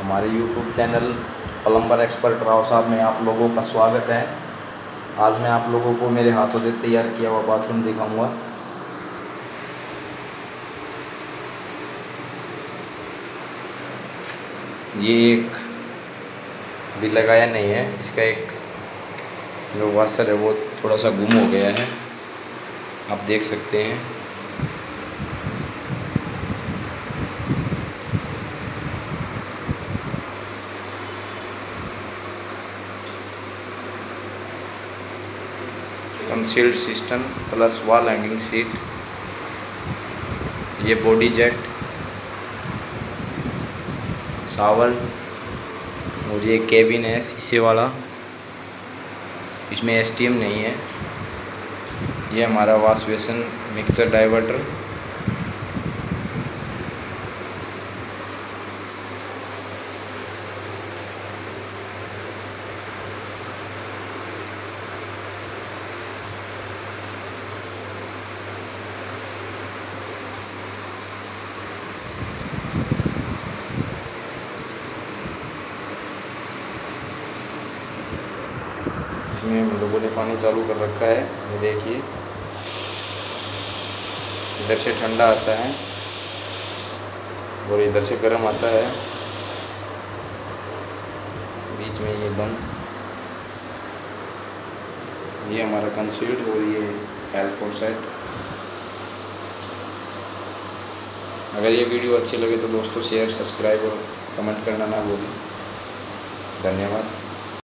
हमारे YouTube channel plumber expert Rao साहब में आप लोगों का स्वागत है। आज मैं आप लोगों को मेरे हाथों से तैयार किया हुआ बाथरूम दिखाऊंगा। ये एक अभी लगाया नहीं है, इसका एक जो वाशर है वो थोड़ा सा गुम हो गया है, आप देख सकते हैं। Concealed system plus wall hanging seat, ये बॉडी जेट, शावर और ये केबिन है शीशे वाला, इसमें एसटीएम नहीं है। ये हमारा वॉश बेसिन मिक्सर डाइवर्टर, इसमें हम लोगों ने पानी चालू कर रखा है। ये देखिए, इधर से ठंडा आता है और इधर से गर्म आता है, बीच में ये बंद। ये हमारा कंसील्ड और ये हेल्थ सेट। अगर ये वीडियो अच्छी लगे तो दोस्तों शेयर, सब्सक्राइब और कमेंट करना ना भूलें। धन्यवाद।